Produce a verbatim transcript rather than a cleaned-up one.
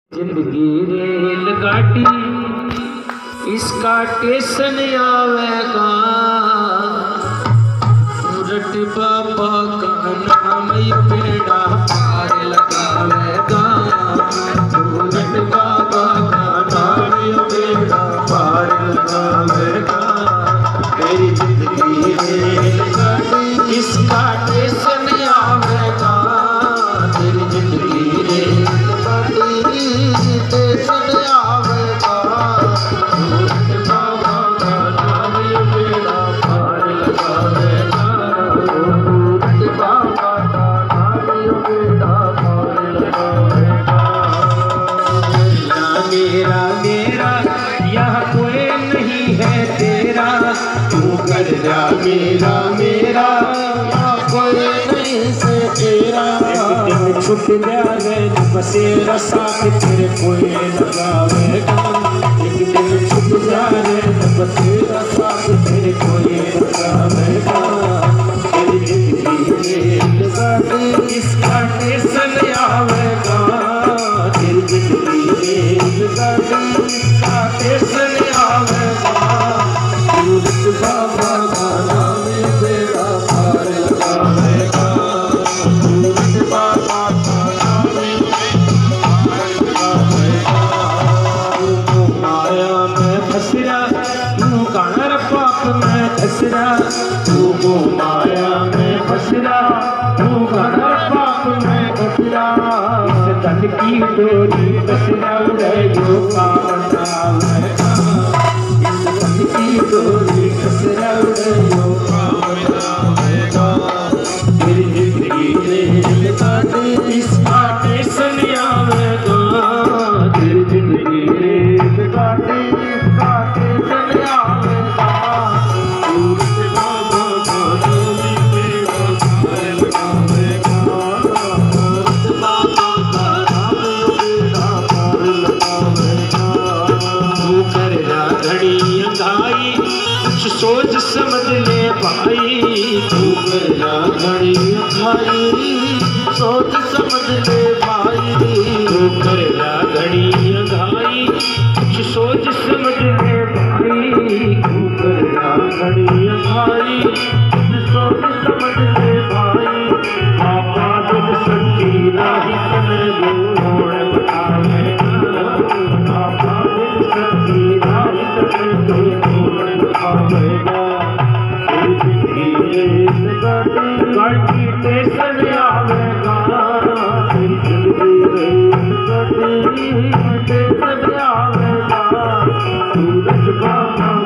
जिंदगी रेलगाड़ी इसका स्टेशन आवेगा, रट बाबा का नाम बेड़ा पार लगावेगा। रट बाबा का नाम बेड़ा पार लगावेगा। तेरी जिंदगी रेलगाड़ी इसका स्टेशन आवेगा। तेरी जिंदगी रेलगाड़ी स्टेशन आवेगा। रट बाबा का नाम बेड़ा पार लगावेगा। रट बाबा का नाम बेड़ा पार लगावेगा। मेरा मेरा यहाँ कोई नहीं है तेरा, तू कर जा मेरा मेरा यहाँ कोई नहीं से तेरा। एक दिन छुट जाए बसेरा साथ तेरे कोई लगावेगा। एक दिन छुट जाए बसेरा साथ तेरे कोई लगावेगा। तेरी जिंदगी रेलगाड़ी इसका स्टेशन आवेगा। तेरी जिंदगी रेलगाड़ी इसका स्टेशन आवेगा। रट बाबा का नाम बेड़ा पार लगावेगा। रट बाबा का नाम पार लगावेगा। तू माया में फसरा तू कानर पाप में धसरा। तू माया में फसरा तू कानर पाप में धसरा। इस धन की डोरी कसरा उड़े जो कामनावेगा। इस धन की डोरी कसरा उड़े जो कामनावेगा। तेरी जिंदगी रेलगाड़ी इसका स्टेशन आवेगा। तेरी जिंदगी रेलगाड़ी इसका स्टेशन आवेगा। रट बाबा का नाम बेड़ा पार लगावेगा। रट बाबा का नाम बेड़ा पार लगावेगा। तू कर जा घड़ी अंधाई कुछ सोच समझ ले भाई। तू कर जा घड़ी अंधाई सोच समझ ले भाई। तू कर जा घड़ी अंधाई कुछ सोच समझ ले भाई। तू कर जा घड़ी अंधाई कुछ सोच समझ ले भाई। पापा दिल सच्ची राही तने मोड़ बतावेगा। पापा दिल सच्ची राही तने मोड़ बतावेगा। तेरी जिंदगी रेलगाड़ी स्टेशन आवेगा। तेरी जिंदगी रेलगाड़ी स्टेशन आवेगा। तू रट बाबा